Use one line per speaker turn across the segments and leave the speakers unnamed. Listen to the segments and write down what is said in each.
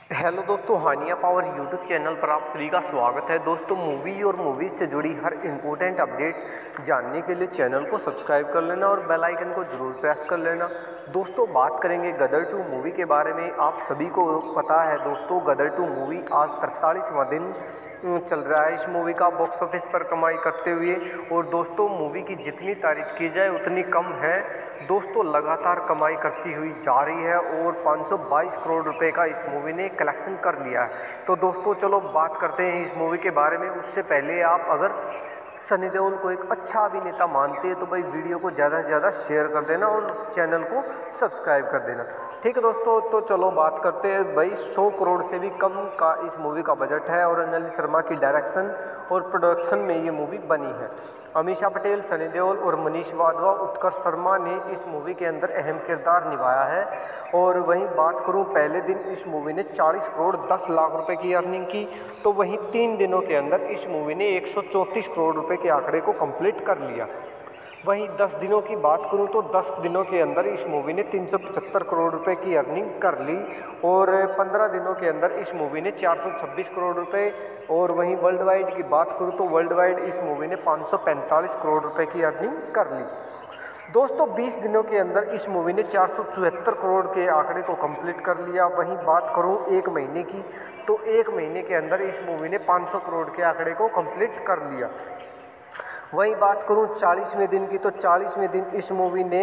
Hello दोस्तों, हानिया power YouTube channel पर आप सभी का स्वागत है। दोस्तों, मूवी और मूवीज़ से जुड़ी हर इम्पोर्टेंट अपडेट जानने के लिए चैनल को सब्सक्राइब कर लेना और बेल आइकन को ज़रूर प्रेस कर लेना। दोस्तों, बात करेंगे गदर 2 मूवी के बारे में। आप सभी को पता है दोस्तों, गदर 2 मूवी आज 43वां दिन चल रहा है इस मूवी का बॉक्स ऑफिस पर कमाई करते हुए। और दोस्तों, मूवी की जितनी तारीफ की जाए उतनी कम है। दोस्तों, लगातार कमाई करती हुई जा रही है और 522 करोड़ रुपए का इस मूवी ने कलेक्शन कर लिया है। तो दोस्तों, चलो बात करते हैं इस मूवी के बारे में। उससे पहले आप अगर सनी देओल को एक अच्छा अभिनेता मानते हैं तो भाई वीडियो को ज़्यादा से ज़्यादा शेयर कर देना और चैनल को सब्सक्राइब कर देना। ठीक है दोस्तों, तो चलो बात करते हैं। भाई 100 करोड़ से भी कम का इस मूवी का बजट है और अनिल शर्मा की डायरेक्शन और प्रोडक्शन में ये मूवी बनी है। अमीषा पटेल, सनी देओल और मनीष वाधवा, उत्कर्ष शर्मा ने इस मूवी के अंदर अहम किरदार निभाया है। और वहीं बात करूं, पहले दिन इस मूवी ने 40 करोड़ 10 लाख रुपए की अर्निंग की, तो वहीं 3 दिनों के अंदर इस मूवी ने 134 करोड़ रुपए के आंकड़े को कंप्लीट कर लिया। वहीं 10 दिनों की बात करूं तो 10 दिनों के अंदर इस मूवी ने 375 करोड़ रुपए की अर्निंग कर ली और 15 दिनों के अंदर इस मूवी ने 426 करोड़ रुपए। और वहीं वर्ल्ड वाइड की बात करूं तो वर्ल्ड वाइड इस मूवी ने 545 करोड़ रुपए की अर्निंग कर ली। दोस्तों, 20 दिनों के अंदर इस मूवी ने 474 करोड़ के आंकड़े को कंप्लीट कर लिया। वहीं बात करूं एक महीने की तो एक महीने के अंदर इस मूवी ने 500 करोड़ के आंकड़े को कंप्लीट कर लिया। वहीं बात करूं 40वें दिन की तो 40वें दिन इस मूवी ने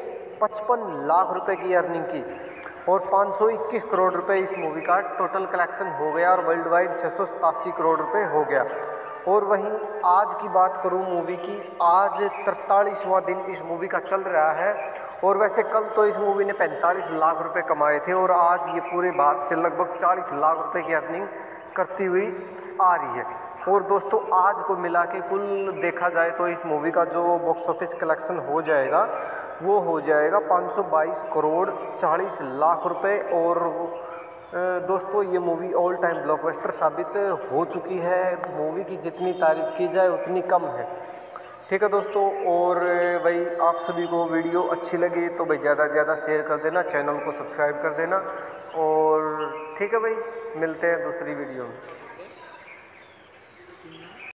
55 लाख रुपए की अर्निंग की और 521 करोड़ रुपए इस मूवी का टोटल कलेक्शन हो गया और वर्ल्ड वाइड 687 करोड़ रुपए हो गया। और वहीं आज की बात करूं मूवी की, आज 43वां दिन इस मूवी का चल रहा है। और वैसे कल तो इस मूवी ने 45 लाख रुपए कमाए थे और आज ये पूरे भारत से लगभग 40 लाख रुपए की अर्निंग करती हुई आ रही है। और दोस्तों, आज को मिला के कुल देखा जाए तो इस मूवी का जो बॉक्स ऑफिस कलेक्शन हो जाएगा वो हो जाएगा 522 करोड़ 40 लाख रुपए। और दोस्तों, ये मूवी ऑल टाइम ब्लॉकबस्टर साबित हो चुकी है। मूवी की जितनी तारीफ की जाए उतनी कम है। ठीक है दोस्तों, और भाई आप सभी को वीडियो अच्छी लगी तो भाई ज़्यादा से ज़्यादा शेयर कर देना, चैनल को सब्सक्राइब कर देना। और ठीक है भाई, मिलते हैं दूसरी वीडियो में।